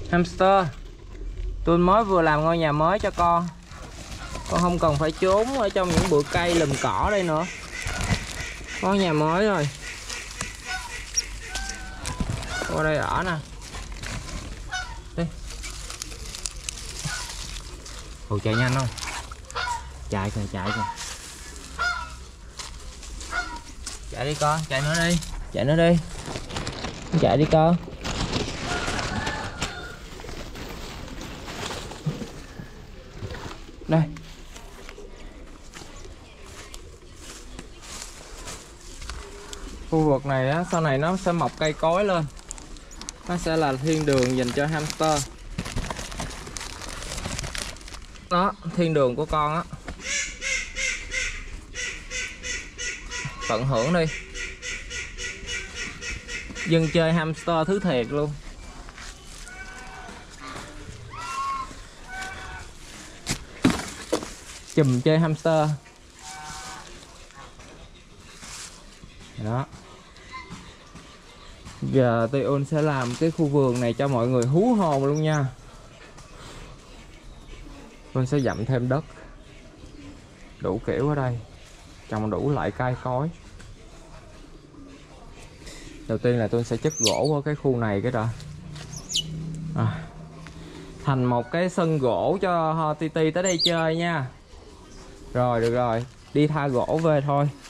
Hamster, tôi mới vừa làm ngôi nhà mới cho con không cần phải trốn ở trong những bụi cây lùm cỏ đây nữa. Có nhà mới rồi. Qua đây ở nè. Đi. Ồ, chạy nhanh không? Chạy kìa, chạy kìa. Chạy đi con, chạy nữa đi. Chạy nữa đi. Chạy đi con. Đây. Khu vực này á, sau này nó sẽ mọc cây cối lên. Nó sẽ là thiên đường dành cho hamster. Đó, thiên đường của con á. Tận hưởng đi. Dân chơi hamster thứ thiệt luôn. Chùm chơi hamster. Đó. Giờ Tây sẽ làm cái khu vườn này cho mọi người hú hồn luôn nha. Tôi sẽ dặm thêm đất đủ kiểu ở đây, trồng đủ loại cây cối. Đầu tiên là tôi sẽ chất gỗ ở cái khu này cái đã, thành một cái sân gỗ cho Titi tới đây chơi nha. Rồi, được rồi, đi tha gỗ về thôi.